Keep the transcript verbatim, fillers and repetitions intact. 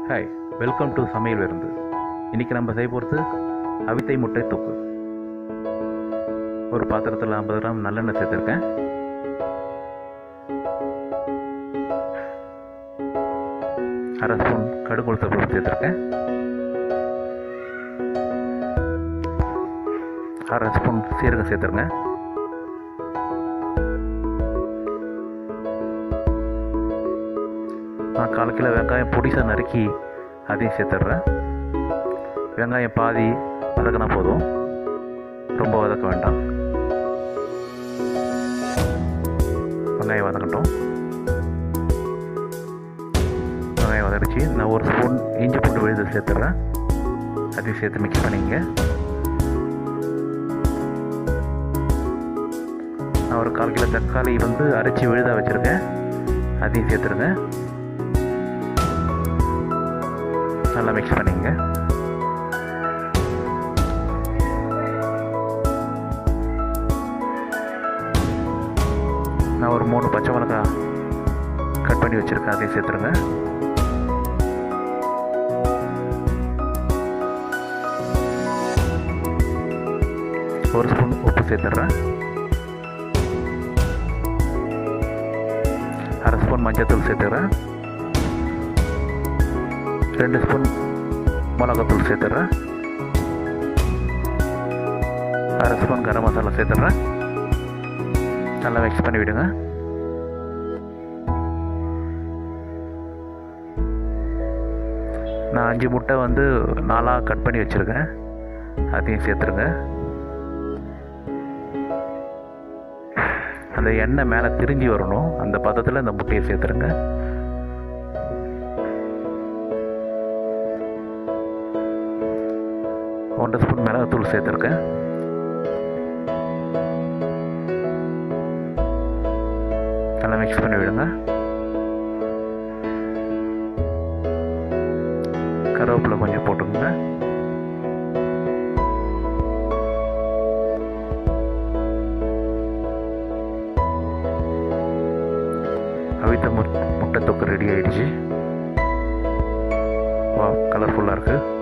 Hi, welcome to சமையல் விருந்து. இன்றைக்கி நம்ம செய்ய போகிறது அவித்தை முட்டை தொக்கு. ஒரு பாத்திரத்தில் ஐம்பது கிராம் நல்லெண்ணெய் சேர்த்துருக்கேன். அரை ஸ்பூன் கடுகு உளுத்தம் பருப்பு சேர்த்துருக்கேன். அரை ஸ்பூன் சீரகம் சேர்த்துருங்க. நான் கால் கிலோ வெங்காயம் பொடிசாக நறுக்கி அதையும் சேர்த்துட்றேன். வெங்காயம் பாதி வதக்கினா போதும், ரொம்ப வதக்க வேண்டாம். வெங்காயம் வதக்கட்டும். வெங்காயம் வதக்கிச்சு நான் ஒரு ஸ்பூன் இஞ்சி பூண்டு விழுது சேர்த்துட்றேன். அதையும் சேர்த்து மிக்ஸ் பண்ணிங்க. நான் ஒரு கால் கிலோ தக்காளி வந்து அரைச்சி விழுதாக வச்சுருக்கேன். அதையும் சேர்த்துருங்க. நல்லா மிக்ஸ் பண்ணிங்க. நான் ஒரு மூணு பச்சை மிளகாய் கட் பண்ணி வச்சுருக்கேன். அதையும் சேர்த்துருங்க. ஒரு ஸ்பூன் உப்பு சேர்த்துட்றேன். அரை ஸ்பூன் மஞ்சள்தூள் சேர்த்துக்கிறேன். ரெண்டு ஸ்பூன் மிளகாத்தூள் சேர்த்துட்றேன். அரை ஸ்பூன் கரம் மசாலா சேர்த்துட்றேன். நல்லா மிக்ஸ் பண்ணி விடுங்க. நான் அஞ்சு முட்டை வந்து நாலாக கட் பண்ணி வச்சுருக்கேன். அதையும் சேர்த்துருங்க. அந்த எண்ணெய் மேலே திரிஞ்சு வரணும், அந்த பதத்தில் இந்த முட்டையை சேர்த்துருங்க. ஒன்றரை ஸ்பூன் மிளகாத்தூள் சேர்த்துருக்கேன். நல்லா மிக்ஸ் பண்ணி விடுங்க. கருவேப்பிலை கொஞ்சம் போட்டுக்கோங்க. அவித்த முட்டை தொக்கு ரெடி ஆயிடுச்சு. வா, கலர்ஃபுல்லாக இருக்குது.